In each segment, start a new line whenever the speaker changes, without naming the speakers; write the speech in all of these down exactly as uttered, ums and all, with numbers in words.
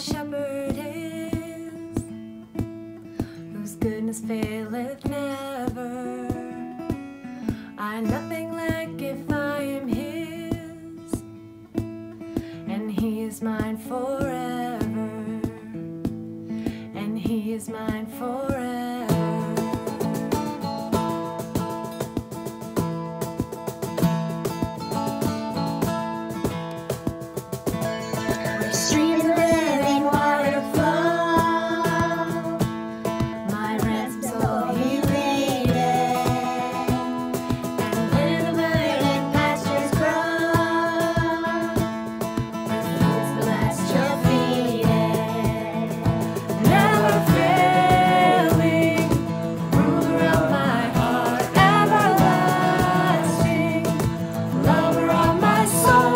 shepherd is, whose goodness faileth never. I nothing lack if I am his, and he is mine forever, and he is mine forever. Streams of living water flow, my ransom soul he leadeth, and where the verdant pastures grow, where fruits celestial feedeth, never failing, ruler of my heart, everlasting, lover of my soul.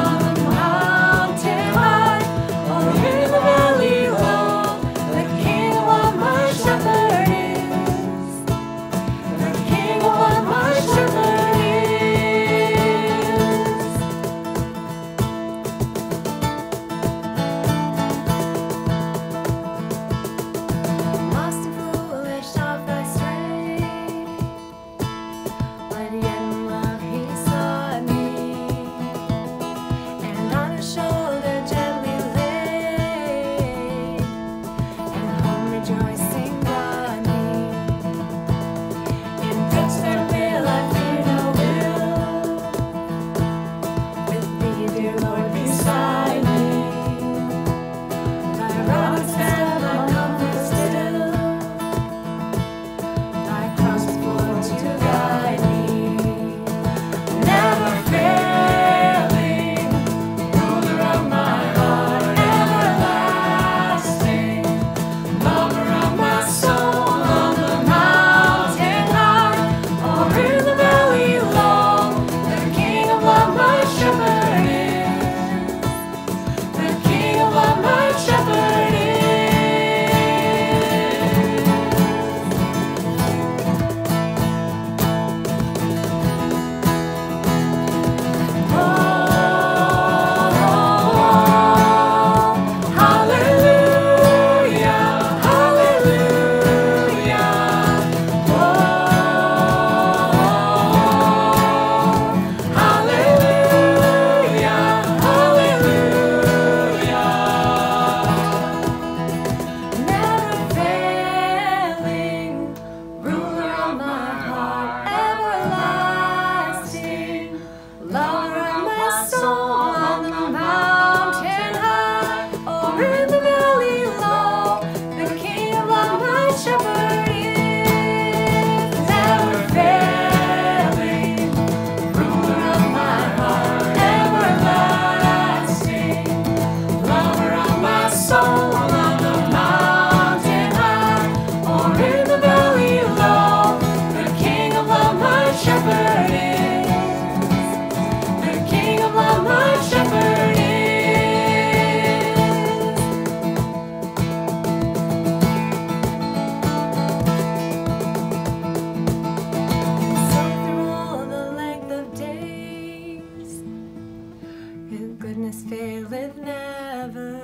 Goodness faileth never.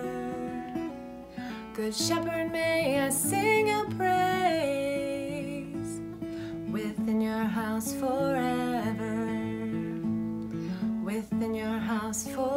Good shepherd, may I sing a praise within your house forever, within your house forever.